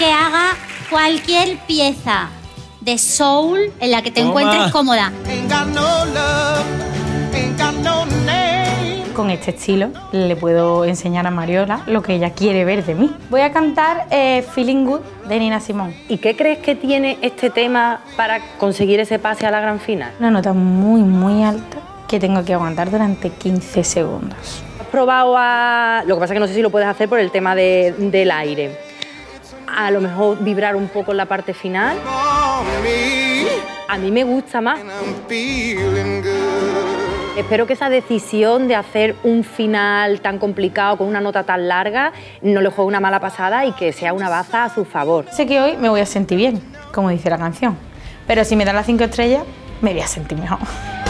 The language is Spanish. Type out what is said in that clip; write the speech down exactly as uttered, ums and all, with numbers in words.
que haga cualquier pieza de soul en la que te Toma. encuentres cómoda. Con este estilo le puedo enseñar a Mariola lo que ella quiere ver de mí. Voy a cantar eh, Feeling Good de Nina Simone. ¿Y qué crees que tiene este tema para conseguir ese pase a la gran final? Una nota muy, muy alta que tengo que aguantar durante quince segundos. ¿Has probado a...? Lo que pasa es que no sé si lo puedes hacer por el tema de, del aire. A lo mejor vibrar un poco en la parte final. A mí me gusta más. Espero que esa decisión de hacer un final tan complicado con una nota tan larga no le juegue una mala pasada y que sea una baza a su favor. Sé que hoy me voy a sentir bien, como dice la canción, pero si me dan las cinco estrellas, me voy a sentir mejor.